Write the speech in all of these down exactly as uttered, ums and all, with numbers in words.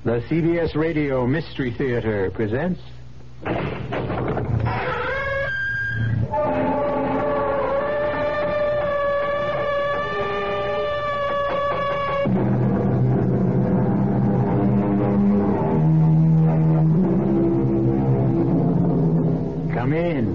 The C B S Radio Mystery Theater presents... Come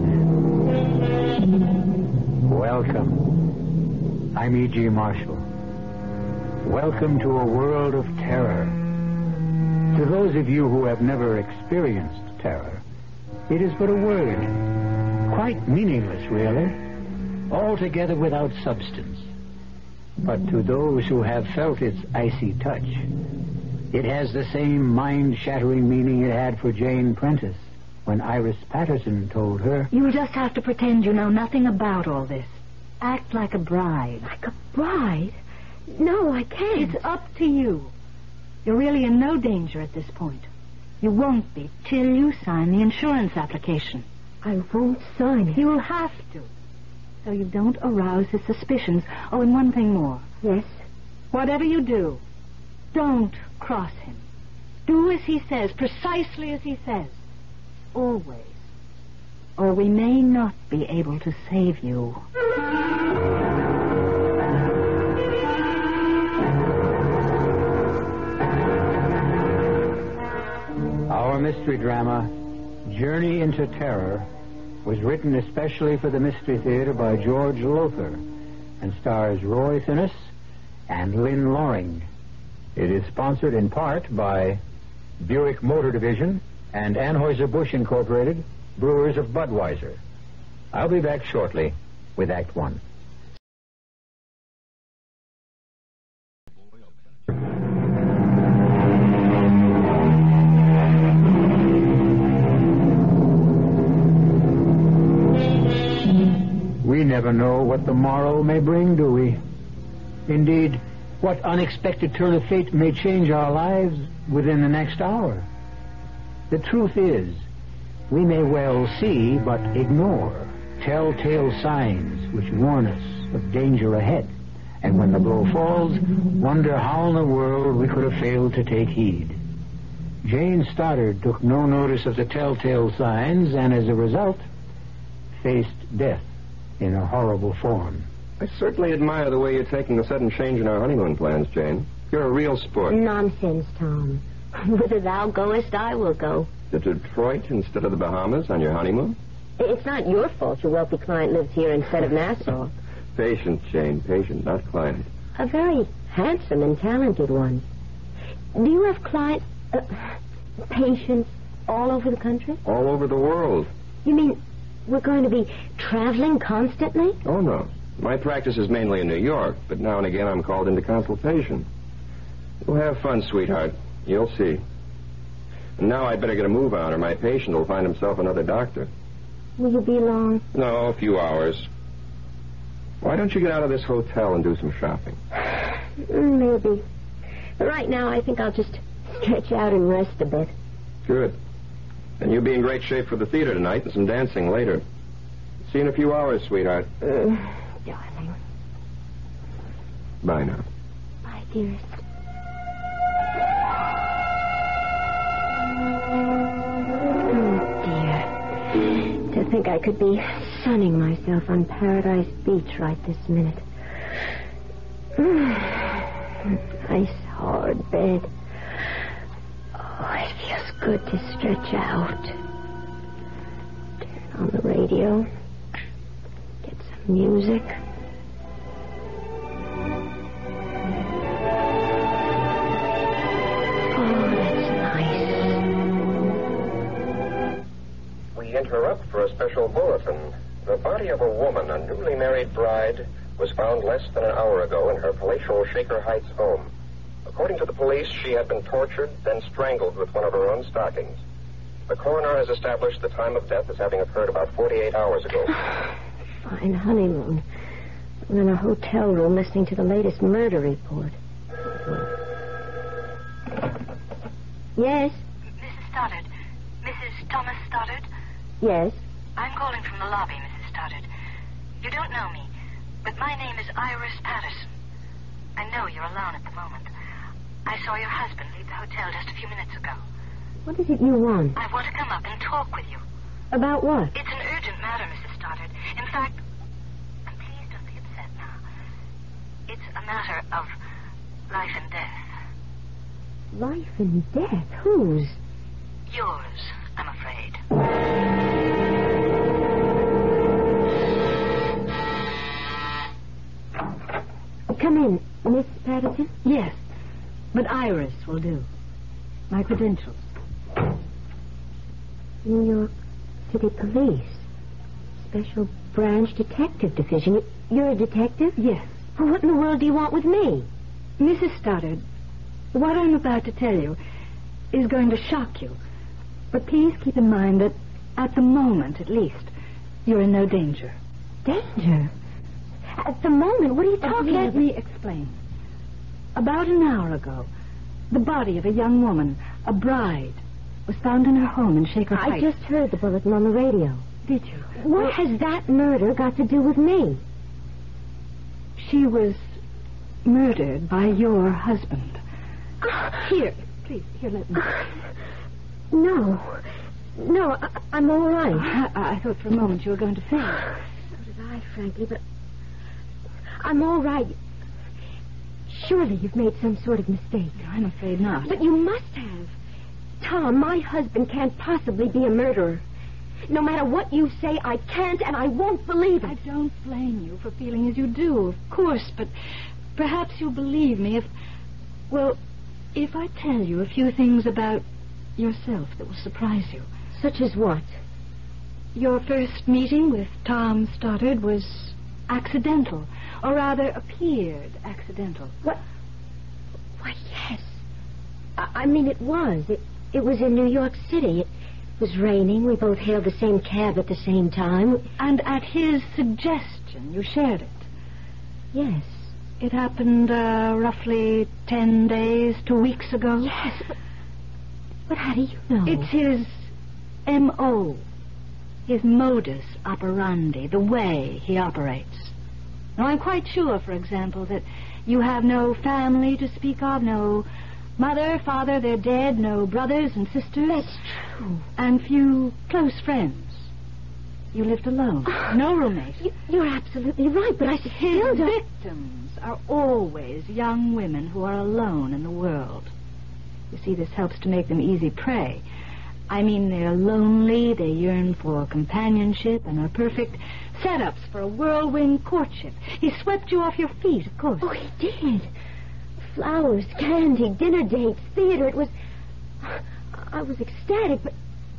in. Welcome. I'm E G. Marshall. Welcome to a world of terror. To those of you who have never experienced terror, it is but a word, quite meaningless, really, altogether without substance. But to those who have felt its icy touch, it has the same mind-shattering meaning it had for Jane Prentice when Iris Patterson told her... You'll just have to pretend you know nothing about all this. Act like a bride. Like a bride? No, I can't. It's up to you. You're really in no danger at this point. You won't be till you sign the insurance application. I won't sign it. You'll have to, so you don't arouse his suspicions. Oh, and one thing more. Yes? Whatever you do, don't cross him. Do as he says, precisely as he says. Always. Or we may not be able to save you. Our mystery drama, Journey into Terror, was written especially for the Mystery Theater by George Lothar and stars Roy Finnis and Lynn Loring. It is sponsored in part by Buick Motor Division and Anheuser-Busch Incorporated, brewers of Budweiser. I'll be back shortly with Act One. We never know what the morrow may bring, do we? Indeed, what unexpected turn of fate may change our lives within the next hour. The truth is, we may well see but ignore telltale signs which warn us of danger ahead. And when the blow falls, wonder how in the world we could have failed to take heed. Jane Stoddard took no notice of the telltale signs and as a result faced death in a horrible form. I certainly admire the way you're taking the sudden change in our honeymoon plans, Jane. You're a real sport. Nonsense, Tom. Whither thou goest, I will go. To Detroit instead of the Bahamas on your honeymoon? It's not your fault your wealthy client lives here instead of Nassau. Patient, Jane, patient, not client. A very handsome and talented one. Do you have clients, uh, patients all over the country? All over the world. You mean we're going to be traveling constantly? Oh, no. My practice is mainly in New York, but now and again I'm called into consultation. We'll have fun, sweetheart. You'll see. And now I'd better get a move on, or my patient will find himself another doctor. Will you be long? No, a few hours. Why don't you get out of this hotel and do some shopping? Maybe. But right now I think I'll just stretch out and rest a bit. Good. And you'll be in great shape for the theater tonight and some dancing later. See you in a few hours, sweetheart. Uh, darling. Bye now. Bye, dearest. To think I could be sunning myself on Paradise Beach right this minute. Nice hard bed. Oh, it feels good to stretch out. Turn on the radio. Get some music. Interrupt for a special bulletin. The body of a woman, a newly married bride, was found less than an hour ago in her palatial Shaker Heights home. According to the police, she had been tortured, then strangled with one of her own stockings. The coroner has established the time of death as having occurred about forty-eight hours ago. Fine honeymoon. I'm in a hotel room listening to the latest murder report. Yes? Missus Stoddard. Missus Thomas Stoddard? Yes? I'm calling from the lobby, Missus Stoddard. You don't know me, but my name is Iris Patterson. I know you're alone at the moment. I saw your husband leave the hotel just a few minutes ago. What is it you want? I want to come up and talk with you. About what? It's an urgent matter, Missus Stoddard. In fact, and please don't be upset now. It's a matter of life and death. Life and death? Whose? Yours, I'm afraid. Come in, Miss Patterson. Yes, but Iris will do. My credentials. New York City Police. Special Branch Detective Division. You're a detective? Yes. Well, what in the world do you want with me? Missus Stoddard, what I'm about to tell you is going to shock you. But please keep in mind that, at the moment at least, you're in no danger. Danger? At the moment? What are you talking Let about? me explain. About an hour ago, the body of a young woman, a bride, was found in her home in Shaker I Heights. just heard the bulletin on the radio. Did you? What has that murder got to do with me? She was murdered by your husband. Here, please, here, let me. No. No, I, I'm all right. I, I thought for a moment you were going to faint. So did I, frankly, but I'm all right. Surely you've made some sort of mistake. I'm afraid not. But you must have. Tom, my husband can't possibly be a murderer. No matter what you say, I can't and I won't believe it. I don't blame you for feeling as you do, of course, but perhaps you'll believe me if, well, if I tell you a few things about yourself that will surprise you. Such as what? Your first meeting with Tom Stoddard was accidental, or rather appeared accidental. What? Why, yes. I, I mean, it was. It, it was in New York City. It was raining. We both hailed the same cab at the same time. And at his suggestion, you shared it. Yes. It happened uh, roughly ten days, two weeks ago. Yes, but, but how do you know? It's his M O, his modus operandi, the way he operates. Now, I'm quite sure, for example, that you have no family to speak of, no mother, father, they're dead, no brothers and sisters. That's true. And few close friends. You lived alone, no roommate. You, you're absolutely right, but I still His don't... victims are always young women who are alone in the world. You see, this helps to make them easy prey. I mean, they're lonely, they yearn for companionship, and are perfect setups for a whirlwind courtship. He swept you off your feet, of course. Oh, he did. Flowers, candy, dinner dates, theater. It was... I was ecstatic, but...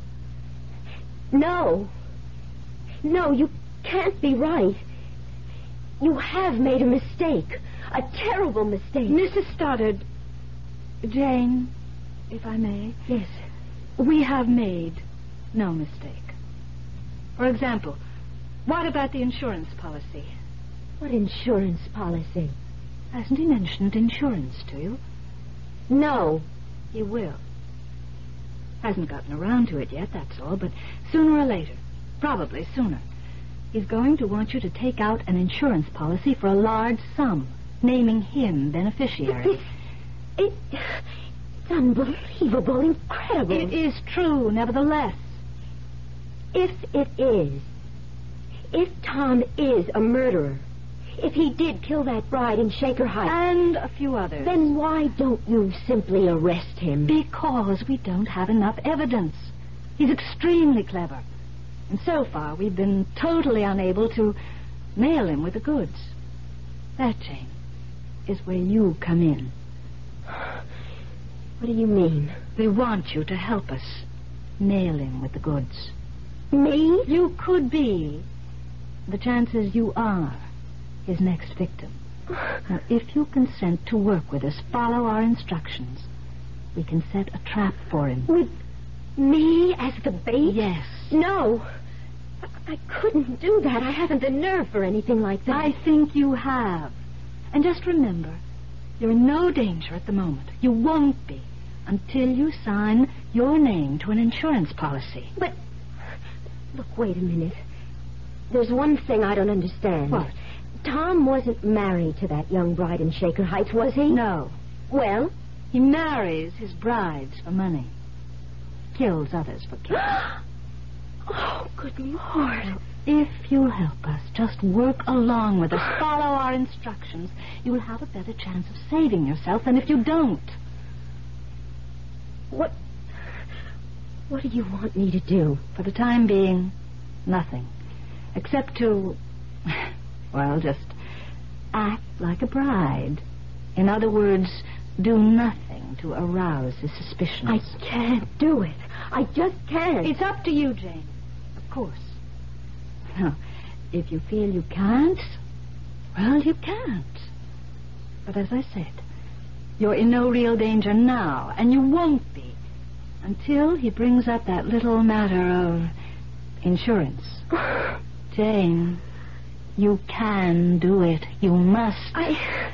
No. No, you can't be right. You have made a mistake. A terrible mistake. Missus Stoddard, Jane, if I may. Yes. We have made no mistake. For example, what about the insurance policy? What insurance policy? Hasn't he mentioned insurance to you? No. He will. Hasn't gotten around to it yet, that's all, but sooner or later, probably sooner, he's going to want you to take out an insurance policy for a large sum, naming him beneficiary. It, it, it's unbelievable, incredible. It is true, nevertheless. If it is, if Tom is a murderer, if he did kill that bride in Shaker Heights... And a few others. Then why don't you simply arrest him? Because we don't have enough evidence. He's extremely clever. And so far, we've been totally unable to nail him with the goods. That, Jane, is where you come in. What do you mean? We want you to help us nail him with the goods. Me? You could be. The chances you are his next victim. Now, if you consent to work with us, follow our instructions, we can set a trap for him. With me as the bait? Yes. No. I, I couldn't do that. I haven't the nerve for anything like that. I think you have. And just remember, you're in no danger at the moment. You won't be until you sign your name to an insurance policy. But, look, wait a minute. There's one thing I don't understand. What? Tom wasn't married to that young bride in Shaker Heights, was he? No. Well, He marries his brides for money. Kills others for cash. Oh, good Lord. If you'll help us, just work along with us, follow our instructions, you will have a better chance of saving yourself than if you don't. What... What do you want me to do? For the time being, nothing. Except to, well, just act like a bride. In other words, do nothing to arouse his suspicions. I can't do it. I just can't. It's up to you, Jane. Of course. Now, if you feel you can't, well, you can't. But as I said, you're in no real danger now, and you won't be until he brings up that little matter of insurance. Jane, you can do it. You must. I...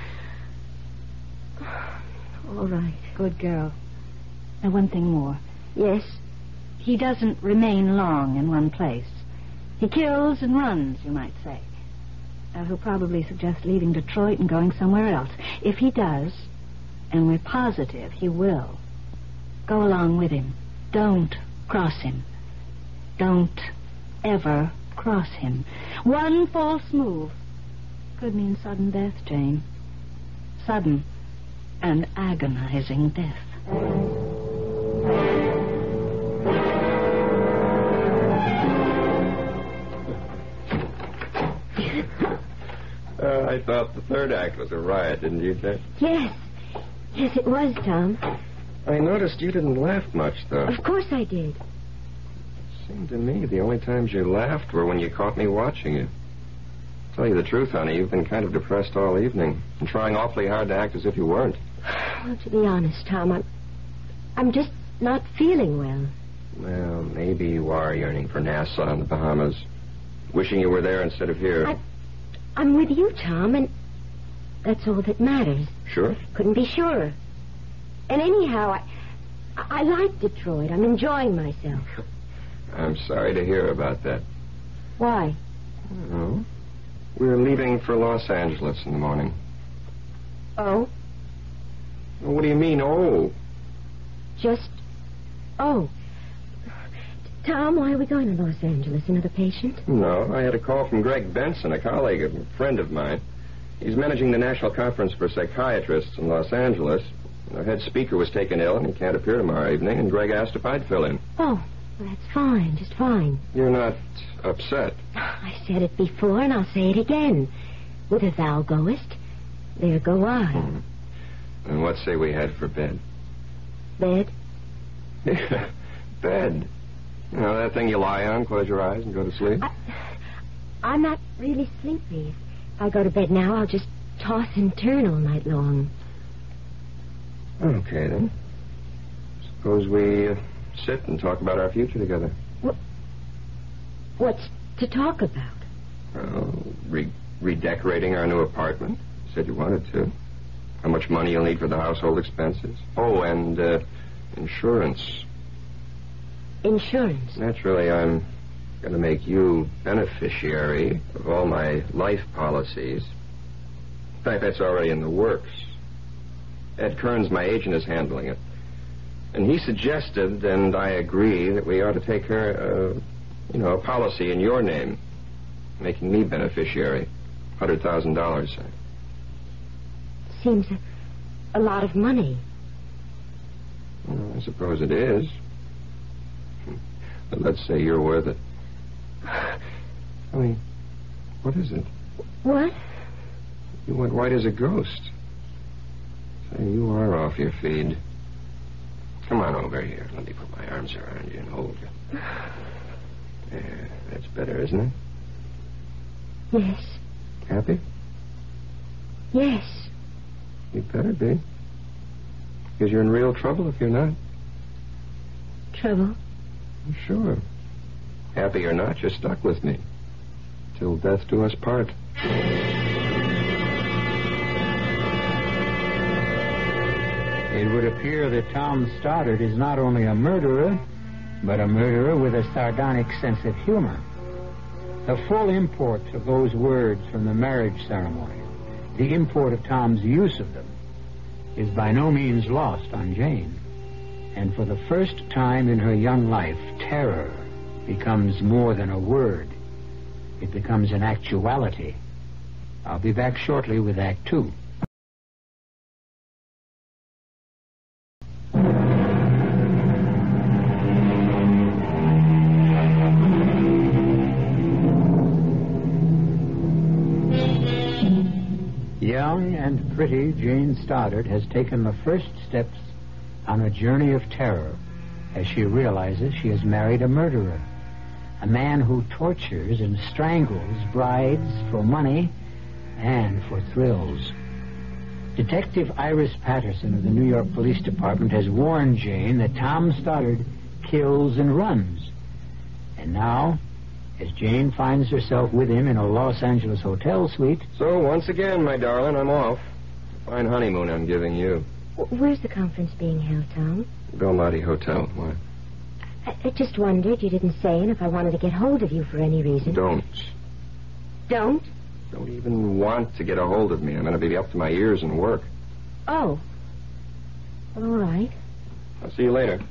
All right. Good girl. Now, one thing more. Yes? He doesn't remain long in one place. He kills and runs, you might say. Now, he'll probably suggest leaving Detroit and going somewhere else. If he does, and we're positive he will, go along with him. Don't cross him. Don't ever cross him. One false move could mean sudden death, Jane. Sudden and agonizing death. Uh, I thought the third act was a riot, didn't you, Jay? Yes. Yes, it was, Tom. I noticed you didn't laugh much, though. Of course I did. It seemed to me the only times you laughed were when you caught me watching you. To tell you the truth, honey, you've been kind of depressed all evening and trying awfully hard to act as if you weren't. Well, to be honest, Tom, I'm... I'm just not feeling well. Well, maybe you are yearning for Nassau and the Bahamas. Wishing you were there instead of here. I... I'm with you, Tom, and that's all that matters. Sure? Couldn't be surer. And anyhow, I, I like Detroit. I'm enjoying myself. I'm sorry to hear about that. Why? Oh, we're leaving for Los Angeles in the morning. Oh? Well, what do you mean, oh? Just... Oh. Tom, why are we going to Los Angeles? Another patient? No, I had a call from Greg Benson, a colleague, a friend of mine. He's managing the National Conference for Psychiatrists in Los Angeles. Our head speaker was taken ill, and he can't appear tomorrow evening, and Greg asked if I'd fill in. Oh, well, that's fine, just fine. You're not upset? I said it before, and I'll say it again. Whither thou goest, there go I. Hmm. And what say we head for bed? Bed? Yeah, bed. You know, that thing you lie on, close your eyes, and go to sleep? I, I'm not really sleepy. If I go to bed now, I'll just toss and turn all night long. Okay, then. Suppose we uh, sit and talk about our future together. What, what's to talk about? Well, re- redecorating our new apartment. You said you wanted to. How much money you'll need for the household expenses. Oh, and uh, insurance. Insurance? Naturally, I'm going to make you beneficiary of all my life policies. In fact, that's already in the works. Ed Kearns, my agent, is handling it. And he suggested, and I agree, that we ought to take her, uh, you know, a policy in your name, making me beneficiary. one hundred thousand dollars. Seems a, a lot of money. Well, I suppose it is. But let's say you're worth it. I mean, what is it? What? You went white as a ghost. Say, you are off your feed. Come on over here. Let me put my arms around you and hold you. There, that's better, isn't it? Yes. Happy? Yes. You better be. Because you're in real trouble if you're not. Trouble? Sure. Happy or not, you're stuck with me. Till death do us part. It would appear that Tom Stoddard is not only a murderer, but a murderer with a sardonic sense of humor. The full import of those words from the marriage ceremony, the import of Tom's use of them, is by no means lost on Jane. And for the first time in her young life, terror becomes more than a word. It becomes an actuality. I'll be back shortly with Act Two. Young and pretty Jane Stoddard has taken the first steps on a journey of terror as she realizes she has married a murderer, a man who tortures and strangles brides for money and for thrills. Detective Iris Patterson of the New York Police Department has warned Jane that Tom Stoddard kills and runs. And now, as Jane finds herself with him in a Los Angeles hotel suite... So, once again, my darling, I'm off. Fine honeymoon I'm giving you. Where's the conference being held, Tom? Belmonte Hotel. Why? I, I just wondered. You didn't say, and if I wanted to get hold of you for any reason. Don't. Don't? Don't even want to get a hold of me. I'm going to be up to my ears in work. Oh. Well, all right. I'll see you later.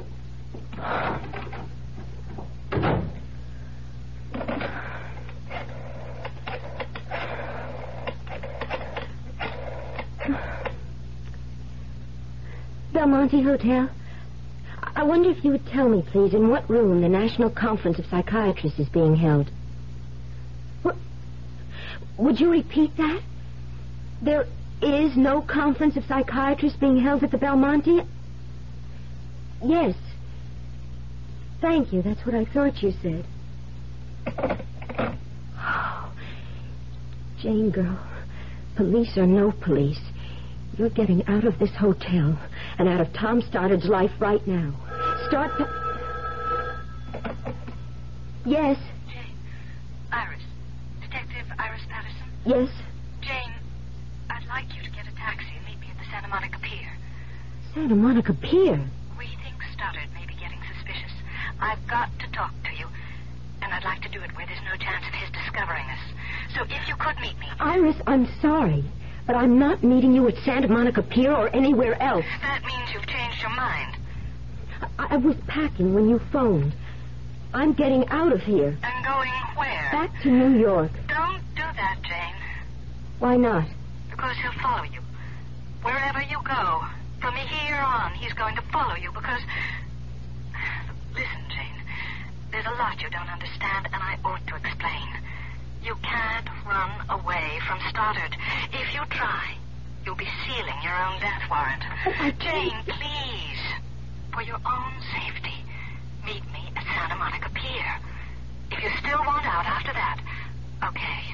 Belmonte Hotel? I wonder if you would tell me, please, in what room the National Conference of Psychiatrists is being held. What? Would you repeat that? There is no Conference of Psychiatrists being held at the Belmonte? Yes. Thank you. That's what I thought you said. Oh, Jane, girl, police or no police, you're getting out of this hotel and out of Tom Stoddard's life right now. Start... Pa- yes? Jane. Iris. Detective Iris Patterson? Yes? Jane, I'd like you to get a taxi and meet me at the Santa Monica Pier. Santa Monica Pier? We think Stoddard may be getting suspicious. I've got to talk to you, and I'd like to do it where there's no chance of his discovering us. So if you could meet me... Iris, I'm sorry, but I'm not meeting you at Santa Monica Pier or anywhere else. That means you've changed your mind. I, I was packing when you phoned. I'm getting out of here. And going where? Back to New York. Don't do that, Jane. Why not? Because he'll follow you. Wherever you go, from here on, he's going to follow you because... Listen, Jane, there's a lot you don't understand, and I ought to explain. You can't run away from Stoddard. If you try, you'll be sealing your own death warrant. I Jane, please, for your own safety, meet me at Santa Monica Pier. If you still want out after that, okay.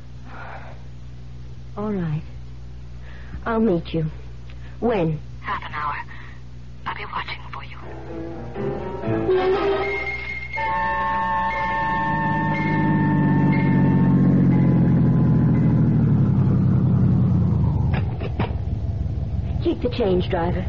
All right. I'll meet you. When? Half an hour. I'll be watching for you. Keep the change, driver.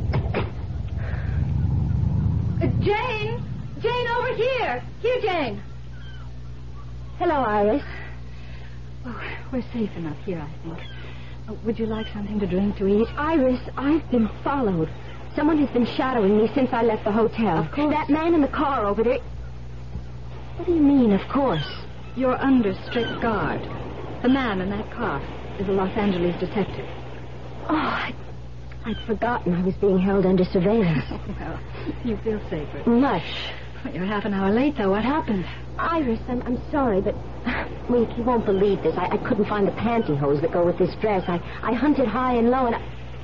Uh, Jane! Jane, over here! Here, Jane! Hello, Iris. Oh, we're safe enough here, I think. Oh, would you like something to drink, to eat? Iris, I've been followed. Someone has been shadowing me since I left the hotel. Of course. That man in the car over there... What do you mean, of course? You're under strict guard. The man in that car is a Los Angeles detective. Oh, I, I'd forgotten I was being held under surveillance. Well, you feel safer. Much. Well, you're half an hour late, though. What happened? Iris, I'm, I'm sorry, but... Well, you won't believe this. I, I couldn't find the pantyhose that go with this dress. I, I hunted high and low, and I...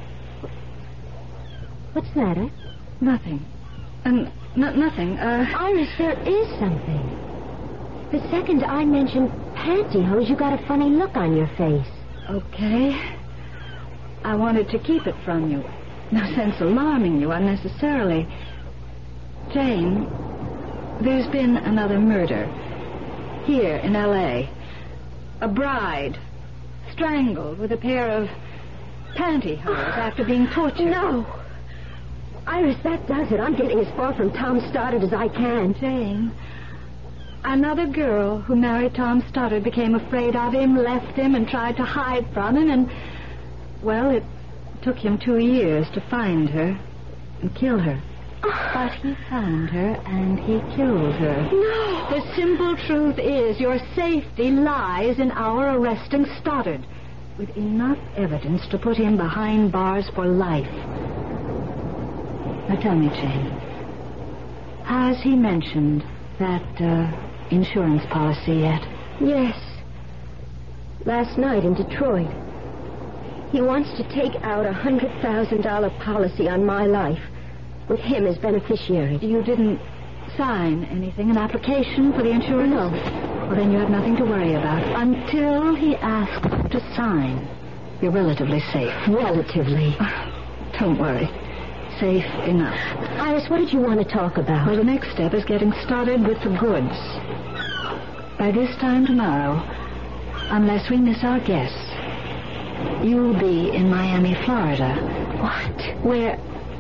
What's the matter? Nothing. Um, n- nothing. Uh... Iris, there is something. The second I mentioned pantyhose, you got a funny look on your face. Okay. I wanted to keep it from you. No sense alarming you unnecessarily. Jane, there's been another murder. Here in L A A bride strangled with a pair of pantyhose after being tortured. No. Iris, that does it. I'm getting as far from Tom Stoddard as I can. Jane, another girl who married Tom Stoddard became afraid of him, left him, and tried to hide from him, and, well, it took him two years to find her and kill her. But he found her and he killed her. No! The simple truth is your safety lies in our arresting Stoddard with enough evidence to put him behind bars for life. Now tell me, Jane, has he mentioned that uh, insurance policy yet? Yes. Last night in Detroit. He wants to take out a one hundred thousand dollars policy on my life with him as beneficiary. You didn't sign anything, an application for the insurance? No. Well, then you have nothing to worry about. Until he asks you to sign, you're relatively safe. Relatively. Don't worry. Safe enough. Iris, what did you want to talk about? Well, the next step is getting started with the goods. By this time tomorrow, unless we miss our guests, you'll be in Miami, Florida. What? Where...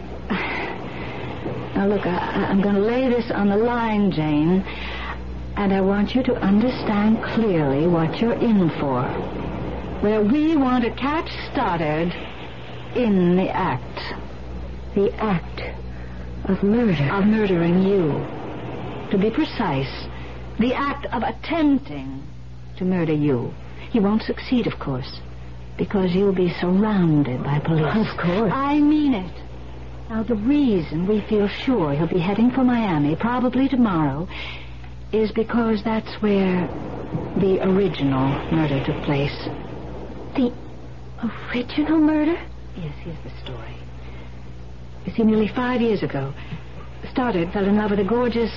Now, look, I, I'm going to lay this on the line, Jane, and I want you to understand clearly what you're in for. Where we want to catch Stoddard in the act. The act of murder. Of murdering you. To be precise, the act of attempting to murder you. He won't succeed, of course, because you'll be surrounded by police. Of course. I mean it. Now, the reason we feel sure he'll be heading for Miami, probably tomorrow, is because that's where the original murder took place. The original murder? Yes, here's the story. You see, nearly five years ago, Stoddard fell in love with a gorgeous,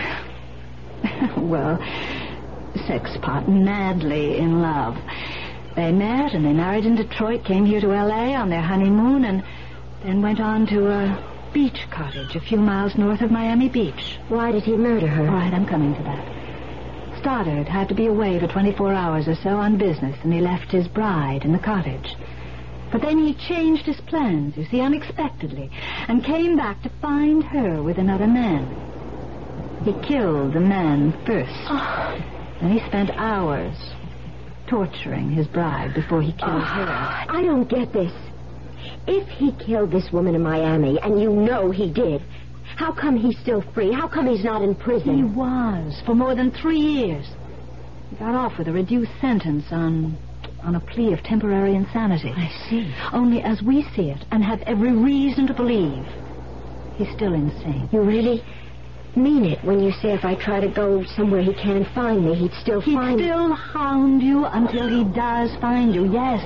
well, sex pot, madly in love. They met and they married in Detroit, came here to L A on their honeymoon, and then went on to a beach cottage a few miles north of Miami Beach. Why did he murder her? All right, I'm coming to that. Stoddard had to be away for twenty-four hours or so on business, and he left his bride in the cottage. But then he changed his plans, you see, unexpectedly, and came back to find her with another man. He killed the man first. Oh. And he spent hours torturing his bride before he killed oh, her. I don't get this. If he killed this woman in Miami, and you know he did, how come he's still free? How come he's not in prison? He was, for more than three years. He got off with a reduced sentence on... on a plea of temporary insanity. I see. Only as we see it, and have every reason to believe, he's still insane. You really mean it when you say if I try to go somewhere he can't find me, he'd still he'd find me? He'd still hound you until he does find you, yes.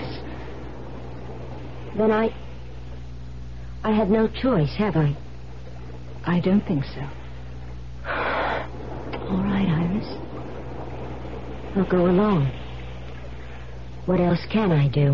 Then I... I have no choice, have I? I don't think so. All right, Iris. I'll go along. What else can I do?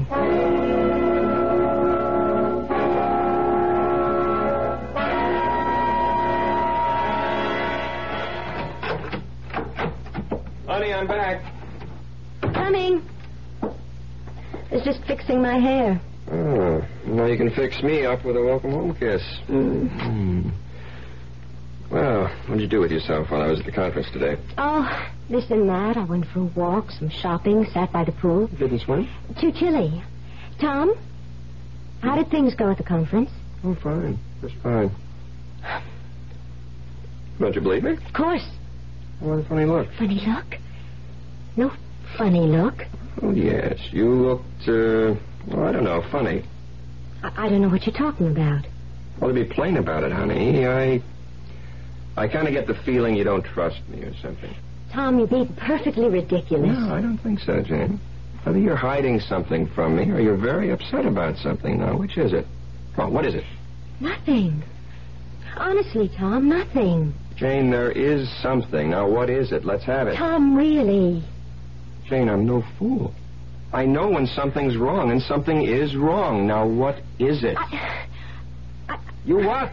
Honey, I'm back. Coming. I was just fixing my hair. Oh, now you can fix me up with a welcome home kiss. Mm. Mm. Well, what did you do with yourself while I was at the conference today? Oh, this and that. I went for a walk, some shopping, sat by the pool. Didn't swim? Too chilly. Tom, how did things go at the conference? Oh, fine. Just fine. Don't you believe me? Of course. What a funny look. Funny look? No funny look. Oh, yes. You looked, uh, well, I don't know, funny. I, I don't know what you're talking about. Well, to be plain about it, honey, I... I kind of get the feeling you don't trust me or something. Tom, you're being perfectly ridiculous. No, I don't think so, Jane. Either you're hiding something from me or you're very upset about something. Now, which is it? Well, what is it? Nothing. Honestly, Tom, nothing. Jane, there is something. Now, what is it? Let's have it. Tom, really. Jane, I'm no fool. I know when something's wrong, and something is wrong. Now, what is it? I, I, you what?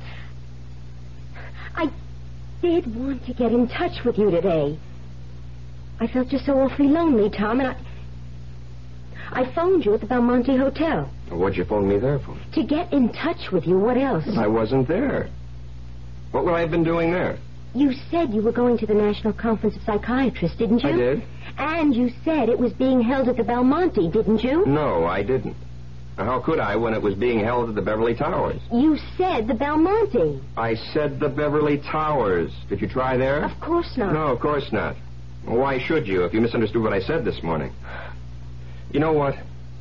I did want to get in touch with you today. I felt just so awfully lonely, Tom, and I... I phoned you at the Belmonte Hotel. What'd you phone me there for? To get in touch with you. What else? I wasn't there. What would I have been doing there? You said you were going to the National Conference of Psychiatrists, didn't you? I did. And you said it was being held at the Belmonte, didn't you? No, I didn't. How could I when it was being held at the Beverly Towers? You said the Belmonte. I said the Beverly Towers. Did you try there? Of course not. No, of course not. Well, why should you if you misunderstood what I said this morning? You know what?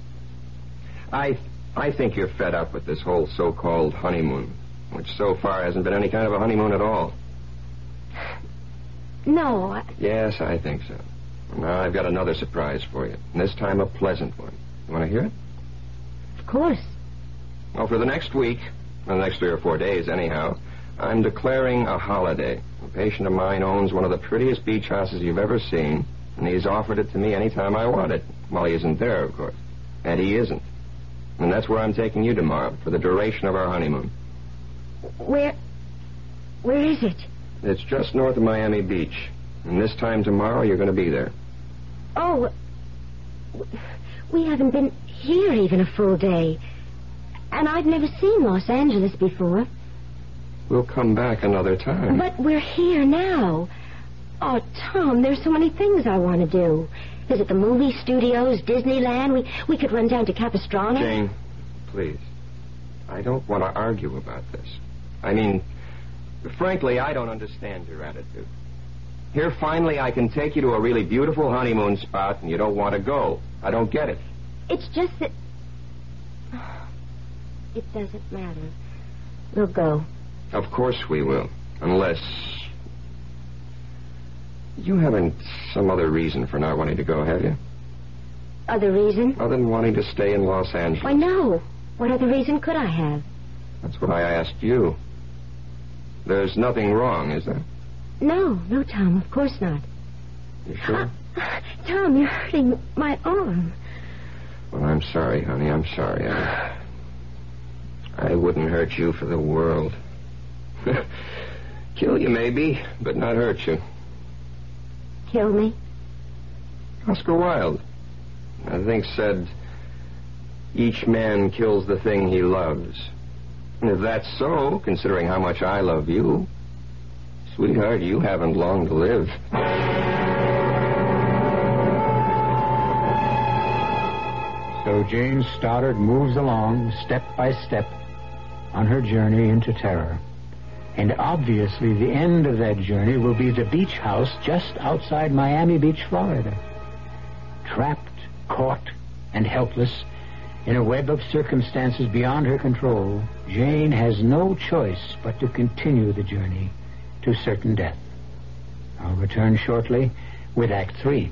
I I think you're fed up with this whole so-called honeymoon, which so far hasn't been any kind of a honeymoon at all. No. I... Yes, I think so. Now I've got another surprise for you, and this time a pleasant one. You want to hear it? Of course. Well, for the next week, or the next three or four days anyhow, I'm declaring a holiday. A patient of mine owns one of the prettiest beach houses you've ever seen, and he's offered it to me any time I want it. Well, he isn't there, of course. And he isn't. And that's where I'm taking you tomorrow, for the duration of our honeymoon. Where... where is it? It's just north of Miami Beach. And this time tomorrow, you're going to be there. Oh, we haven't been here even a full day. And I've never seen Los Angeles before. We'll come back another time. But we're here now. Oh, Tom, there's so many things I want to do. Visit the movie studios, Disneyland. We we could run down to Capistrano. Jane, please. I don't want to argue about this. I mean, frankly, I don't understand your attitude. Here, finally, I can take you to a really beautiful honeymoon spot, and you don't want to go. I don't get it. It's just that... It doesn't matter. We'll go. Of course we will. Unless... You haven't some other reason for not wanting to go, have you? Other reason? Other than wanting to stay in Los Angeles. Why, no. What other reason could I have? That's what I asked you. There's nothing wrong, is there? No, no, Tom, of course not. You sure? Uh, Tom, you're hurting my arm. Well, I'm sorry, honey. I'm sorry. I, I wouldn't hurt you for the world. Kill you, maybe, but not hurt you. Kill me? Oscar Wilde, I think, said, each man kills the thing he loves. And if that's so, considering how much I love you, sweetheart, you haven't long to live. So Jane Stoddard moves along, step by step, on her journey into terror. And obviously the end of that journey will be the beach house just outside Miami Beach, Florida. Trapped, caught, and helpless in a web of circumstances beyond her control, Jane has no choice but to continue the journey to certain death. I'll return shortly with Act Three.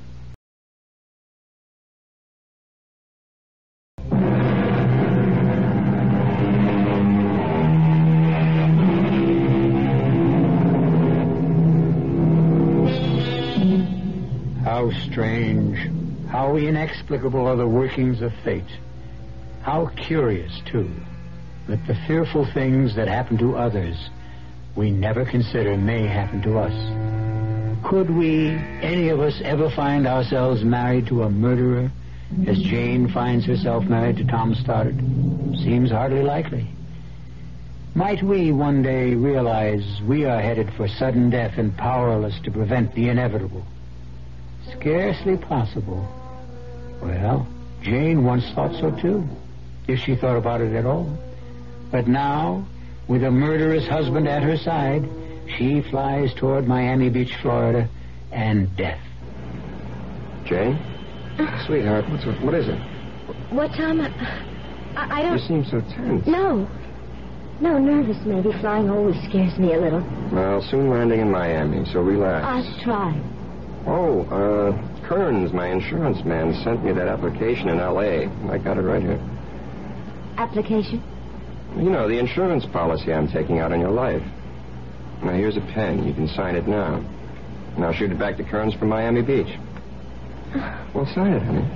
How strange, how inexplicable are the workings of fate. How curious, too, that the fearful things that happen to others we never consider may happen to us. Could we, any of us, ever find ourselves married to a murderer, as Jane finds herself married to Tom Stoddard? Seems hardly likely. Might we one day realize we are headed for sudden death and powerless to prevent the inevitable? Scarcely possible. Well, Jane once thought so too, if she thought about it at all. But now, with a murderous husband at her side, she flies toward Miami Beach, Florida, and death. Jane? Sweetheart, what's what is it? What, Tom? I, I don't... You seem so tense. No. No, nervous maybe. Flying always scares me a little. Well, soon landing in Miami, so relax. I'll try. Oh, uh, Kearns, my insurance man, sent me that application in L A I got it right here. Application? You know, the insurance policy I'm taking out on your life. Now, here's a pen. You can sign it now. And I'll shoot it back to Kearns from Miami Beach. Well, sign it, honey.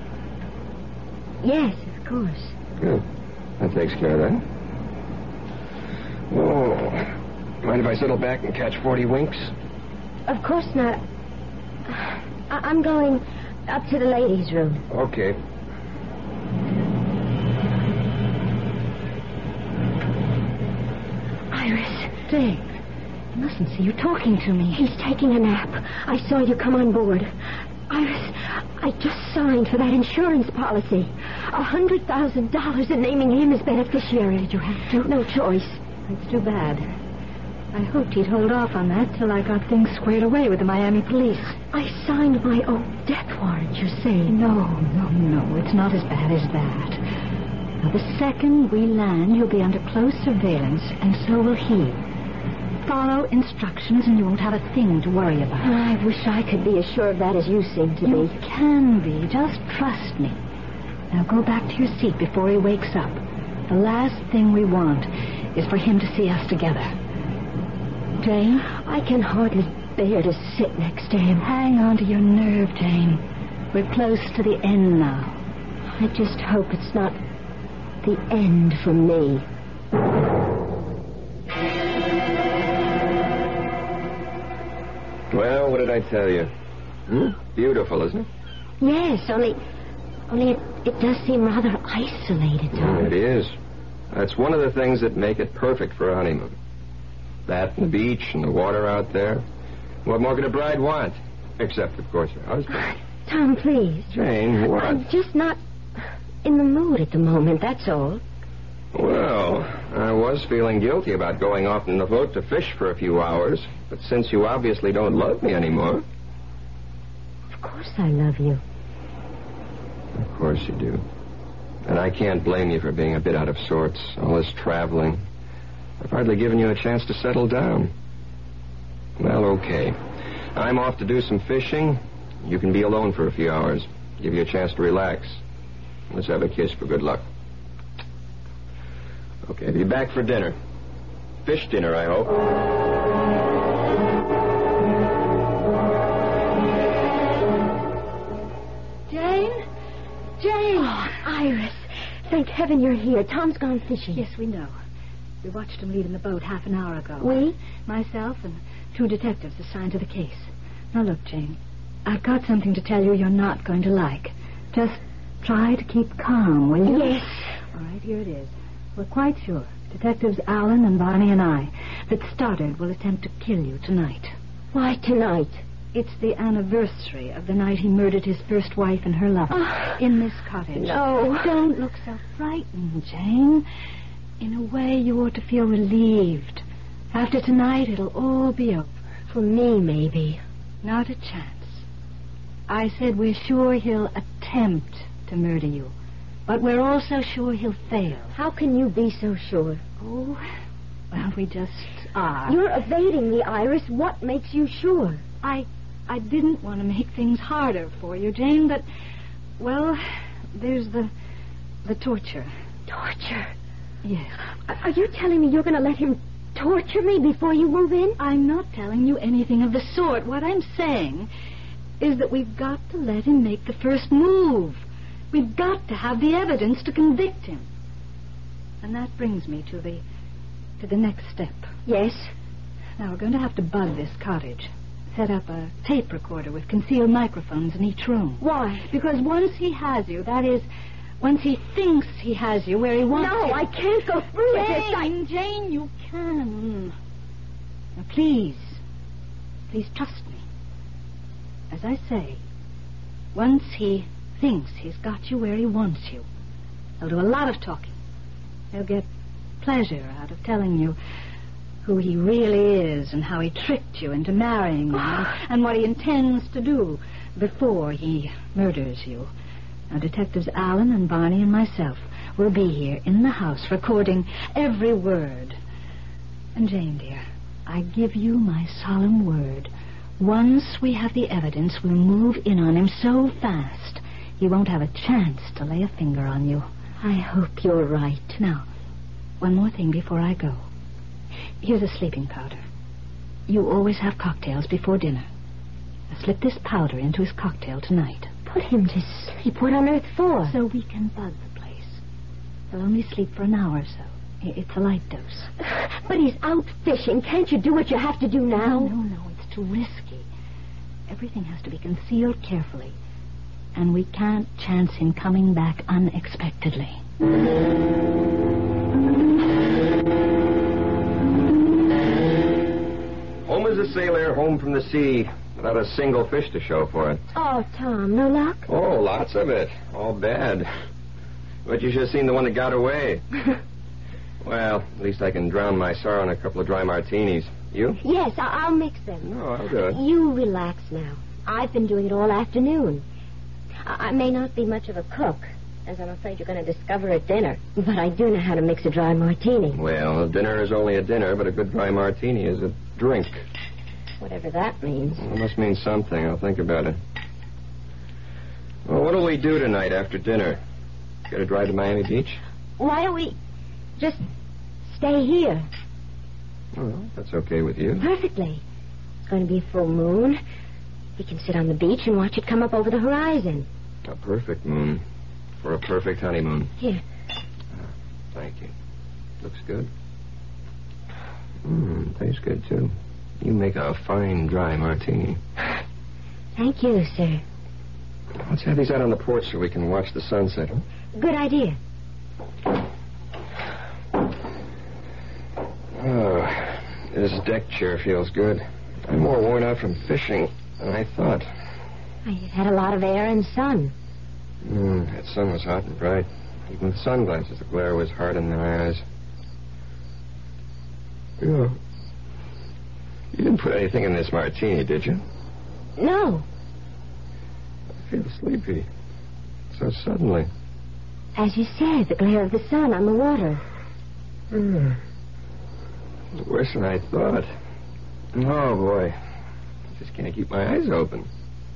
Yes, of course. Good. That takes care of that. Oh, mind if I settle back and catch forty winks? Of course not. I- I'm going up to the ladies' room. Okay. Iris. Dave, you mustn't see you talking to me. He's taking a nap. I saw you come on board. Iris, I just signed for that insurance policy. A hundred thousand dollars and naming him as beneficiary. Did you have to? No choice. It's too bad. I hoped he'd hold off on that till I got things squared away with the Miami police. I signed my own death warrant, you say? No, no, no. It's not as bad as that. Now, the second we land, you'll be under close surveillance, and so will he. Follow instructions, and you won't have a thing to worry about. I wish I could be as sure of that as you seem to You be. can be. Just trust me. Now go back to your seat before he wakes up. The last thing we want is for him to see us together. Jane? I can hardly bear to sit next to him. Hang on to your nerve, Jane. We're close to the end now. I just hope it's not the end for me. Well, what did I tell you? Hmm? Beautiful, isn't it? Yes, only... Only it, it does seem rather isolated, Tom. It is. That's one of the things that make it perfect for a honeymoon. That and the beach and the water out there. What more could a bride want? Except, of course, her husband. Tom, please. Jane, what? I'm just not in the mood at the moment, that's all. Well, I was feeling guilty about going off in the boat to fish for a few hours. But since you obviously don't love me anymore... Of course I love you. Of course you do. And I can't blame you for being a bit out of sorts. All this traveling. I've hardly given you a chance to settle down. Well, okay. I'm off to do some fishing. You can be alone for a few hours. Give you a chance to relax. Let's have a kiss for good luck. Okay, be back for dinner. Fish dinner, I hope. Jane? Jane! Oh, Iris. Thank heaven you're here. Tom's gone fishing. Yes, we know. We watched him leave in the boat half an hour ago. We? Myself and two detectives assigned to the case. Now, look, Jane. I've got something to tell you you're not going to like. Just try to keep calm, will you? Yes. All right, here it is. We're quite sure, Detectives Allen and Barney and I, that Stoddard will attempt to kill you tonight. Why tonight? It's the anniversary of the night he murdered his first wife and her lover Oh, in this cottage. No. Don't look so frightened, Jane. In a way, you ought to feel relieved. After tonight, it'll all be over. For me, maybe. Not a chance. I said we're sure he'll attempt to murder you. But we're also sure he'll fail. How can you be so sure? Oh, well, we just are. You're evading me, Iris. What makes you sure? I I didn't want to make things harder for you, Jane, but, well, there's the the torture. Torture? Yes. Are you telling me you're going to let him torture me before you move in? I'm not telling you anything of the sort. What I'm saying is that we've got to let him make the first move. We've got to have the evidence to convict him. And that brings me to the to the next step. Yes. Now, we're going to have to bug this cottage. Set up a tape recorder with concealed microphones in each room. Why? Because once he has you, that is, once he thinks he has you where he wants No, you... I can't go through with this. I... Jane, Jane, you can. Now, please, please trust me. As I say, once he thinks he's got you where he wants you, he'll do a lot of talking. He'll get pleasure out of telling you who he really is and how he tricked you into marrying him and, and what he intends to do before he murders you. Now, Detectives Allen and Barney and myself will be here in the house recording every word. And, Jane, dear, I give you my solemn word. Once we have the evidence, we'll move in on him so fast he won't have a chance to lay a finger on you. I hope you're right. Now, one more thing before I go. Here's a sleeping powder. You always have cocktails before dinner. Now, slip this powder into his cocktail tonight. Put him to sleep. What on earth for? So we can bug the place. He'll only sleep for an hour or so. It's a light dose. But he's out fishing. Can't you do what you have to do now? No, no, no. It's too risky. Everything has to be concealed carefully. And we can't chance him coming back unexpectedly. Home as a sailor, home from the sea. without a single fish to show for it. Oh, Tom, no luck? Oh, lots of it. All bad. But you should have seen the one that got away. Well, at least I can drown my sorrow in a couple of dry martinis. You? Yes, I- I'll mix them. No, I'll do it. You relax now. I've been doing it all afternoon. I, I may not be much of a cook, as I'm afraid you're going to discover at dinner, but I do know how to mix a dry martini. Well, a dinner is only a dinner, but a good dry martini is a drink. Whatever that means. Well, it must mean something. I'll think about it. Well, what'll we do tonight after dinner? Get a drive to Miami Beach? Why don't we just stay here? Well, that's okay with you. Perfectly. It's going to be a full moon. We can sit on the beach and watch it come up over the horizon. A perfect moon for a perfect honeymoon. Here. Uh, thank you. Looks good. Mmm, tastes good, too. You make a fine dry martini. Thank you, sir. Let's have these out on the porch so we can watch the sunset. Huh? Good idea. Oh, this deck chair feels good. I'm more worn out from fishing than I thought. You've had a lot of air and sun. Mm, that sun was hot and bright. Even with sunglasses, the glare was hard in my eyes. Yeah. You didn't put anything in this martini, did you? No. I feel sleepy. So suddenly. As you said, the glare of the sun on the water. Mm. Worse than I thought. Oh, boy. I just can't keep my eyes open.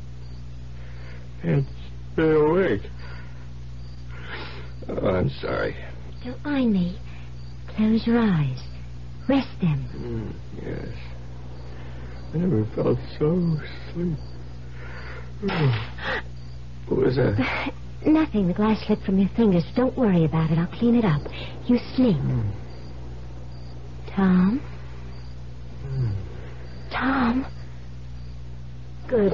Can't stay awake. Oh, I'm sorry. Don't mind me. Close your eyes. Rest them. Mm, yes. I never felt so asleep. Oh. What was that? Nothing. The glass slipped from your fingers. Don't worry about it. I'll clean it up. You sleep. Mm. Tom? Mm. Tom? Good.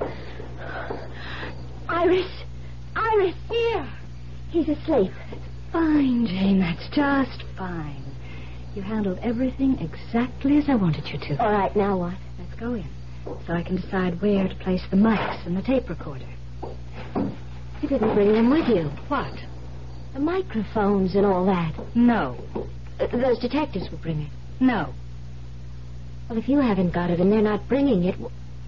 Iris! Iris, here! He's asleep. Fine, Jane. That's just fine. You handled everything exactly as I wanted you to. All right, now what? Let's go in, so I can decide where to place the mics and the tape recorder. You didn't bring them with you. What? The microphones and all that. No. Uh, those detectives will bring it. No. Well, if you haven't got it and they're not bringing it...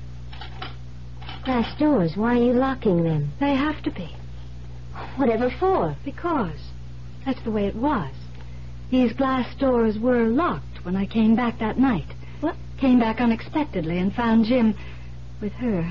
Glass doors, why are you locking them? They have to be. Whatever for? Because that's the way it was. These glass doors were locked when I came back that night. What? Came back unexpectedly and found Jim with her.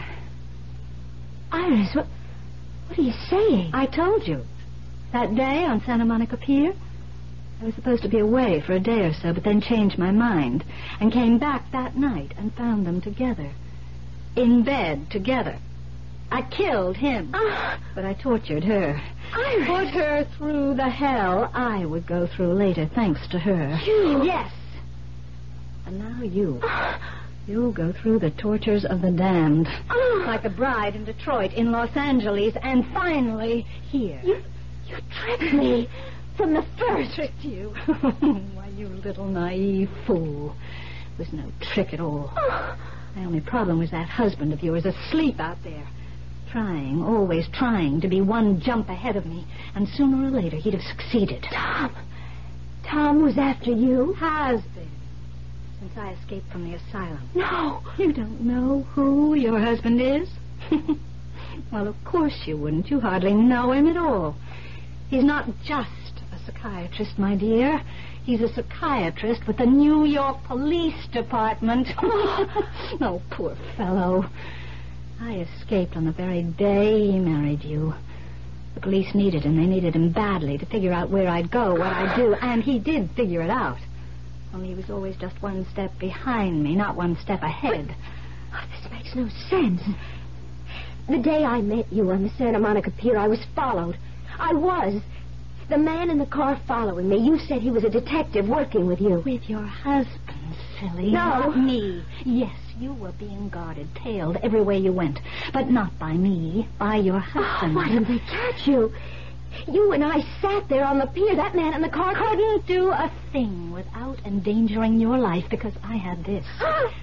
Iris, what, what are you saying? I told you. That day on Santa Monica Pier, I was supposed to be away for a day or so, but then changed my mind and came back that night and found them together. In bed together. I killed him, Ah. but I tortured her. Iris! Put her through the hell I would go through later, thanks to her. You? Yes. And now you. Ah. You'll go through the tortures of the damned. Ah. Like a bride in Detroit, in Los Angeles, and finally here. You, you tricked me from the first. Tricked you. Why, you little naive fool. It was no trick at all. Ah. My only problem was that husband of yours asleep out there. Trying, always trying to be one jump ahead of me. And sooner or later, he'd have succeeded. Tom. Tom was after you? Has been. Since I escaped from the asylum. No. You don't know who your husband is? Well, of course you wouldn't. You hardly know him at all. He's not just a psychiatrist, my dear. He's a psychiatrist with the New York Police Department. Oh, poor fellow. I escaped on the very day he married you. The police needed him. They needed him badly to figure out where I'd go, what I'd do, and he did figure it out. Only he was always just one step behind me, not one step ahead. Oh, this makes no sense. The day I met you on the Santa Monica Pier, I was followed. I was. The man in the car following me, you said he was a detective working with you. With your husband, silly. No. Not me. Yes, you were being guarded, tailed every way you went. But not by me, by your husband. Oh, why didn't they catch you? You and I sat there on the pier. That man in the car couldn't do a thing without endangering your life because I had this.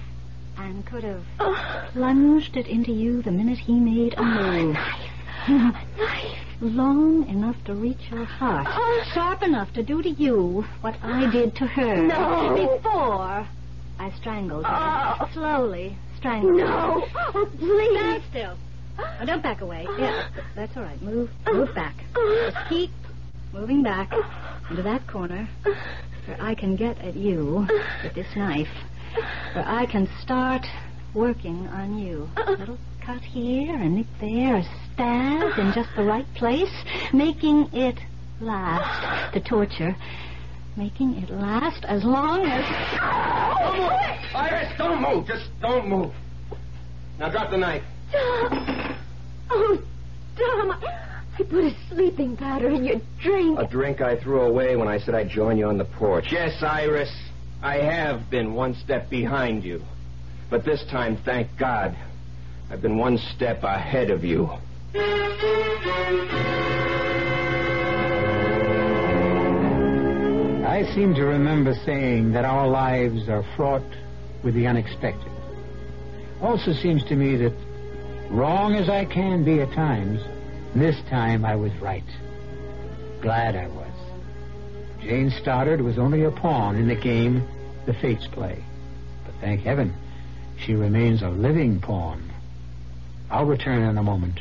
and could have plunged it into you the minute he made a move. A knife. Long enough to reach your heart. Sharp enough to do to you what I did to her. No. Before I strangled her. Oh. Slowly strangled her. No. Oh, please. Stand still. Now, don't back away. Yeah, that's all right. Move, move back. Just keep moving back into that corner where I can get at you with this knife. Where I can start working on you. A little cut here, a nick there, a stab in just the right place, making it last. The torture, making it last as long as... Don't move! Iris, don't move! Just don't move. Now drop the knife. Tom. Oh, Tom, I, I put a sleeping powder in your drink. A drink I threw away when I said I'd join you on the porch. Yes, Iris, I have been one step behind you. But this time, thank God, I've been one step ahead of you. I seem to remember saying that our lives are fraught with the unexpected. Also seems to me that, wrong as I can be at times, this time I was right. Glad I was. Jane Stoddard was only a pawn in the game the fates play. But thank heaven, she remains a living pawn. I'll return in a moment.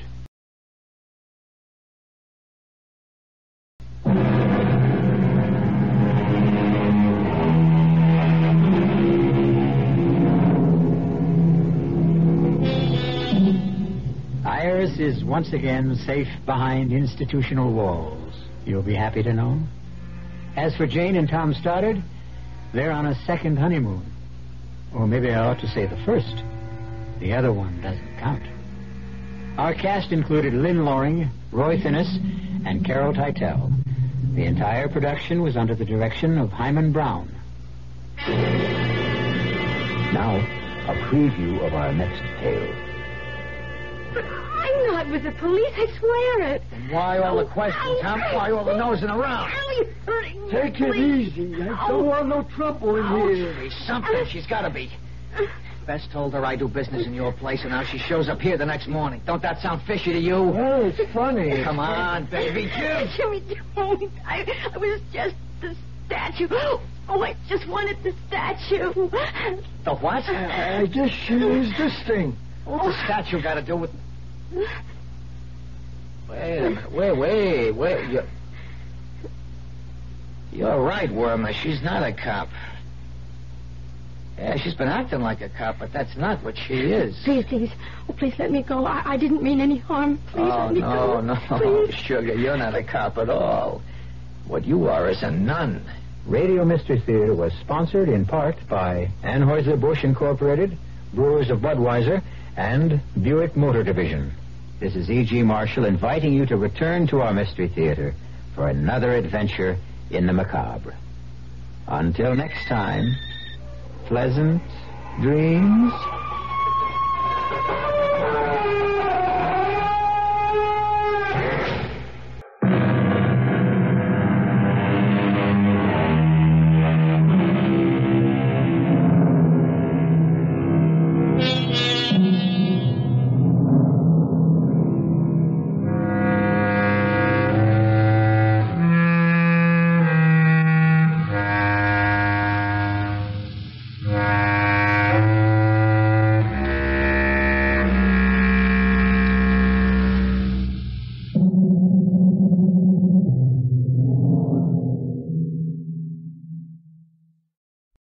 Iris is once again safe behind institutional walls. You'll be happy to know. As for Jane and Tom Stoddard, they're on a second honeymoon. Or maybe I ought to say the first. The other one doesn't count. Our cast included Lynn Loring, Roy Finnis, and Carol Teitel. The entire production was under the direction of Hyman Brown. Now, a preview of our next tale. But I'm not with the police, I swear it. Why all the questions, huh? Why all the nosing around? Ow, you're hurting me. Take it please. easy. I don't want no trouble in here. There's something. She's got to be. Bess told her I do business in your place, and now she shows up here the next morning. Don't that sound fishy to you? Well, it's funny. Come on, baby. Jim. Jimmy, don't. I, I was just the statue. Oh, I just wanted the statue. The what? I just used this thing. What's the statue got to do with... Wait a minute. Wait, wait, wait. You're, You're right, Wormer. She's not a cop. Yeah, she's been acting like a cop, but that's not what she is. Please, please. Oh, please let me go. I, I didn't mean any harm. Please oh, let me no, go. no, Please. Sugar, you're not a cop at all. What you are is a nun. Radio Mystery Theater was sponsored in part by Anheuser-Busch Incorporated, Brewers of Budweiser, and Buick Motor Division. This is E G. Marshall inviting you to return to our Mystery Theater for another adventure in the macabre. Until next time, pleasant dreams.